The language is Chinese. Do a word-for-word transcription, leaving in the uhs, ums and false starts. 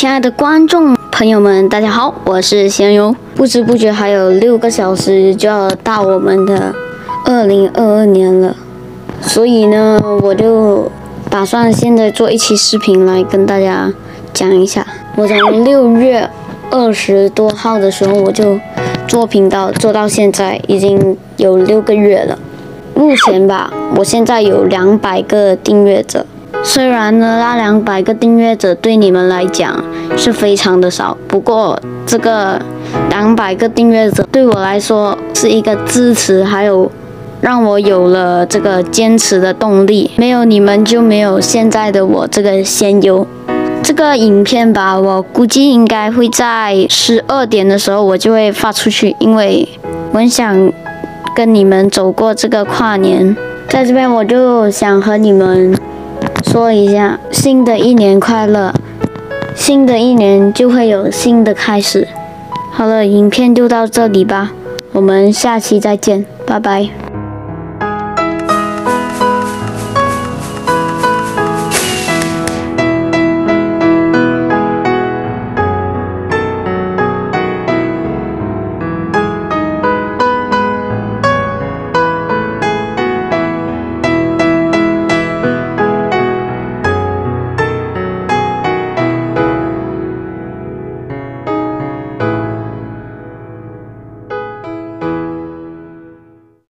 亲爱的观众朋友们，大家好，我是咸油。不知不觉还有六个小时就要到我们的二零二二年了，所以呢，我就打算现在做一期视频来跟大家讲一下。我从六月二十多号的时候我就做频道，做到现在已经有六个月了。目前吧，我现在有两百个订阅者。虽然呢，那两百个订阅者对你们来讲是非常的少，不过这个两百个订阅者对我来说是一个支持，还有让我有了这个坚持的动力。没有你们就没有现在的我这个咸油。这个影片吧，我估计应该会在十二点的时候我就会发出去，因为我很想跟你们走过这个跨年。在这边我就想和你们说一下，新的一年快乐，新的一年就会有新的开始。好了，影片就到这里吧，我们下期再见，拜拜。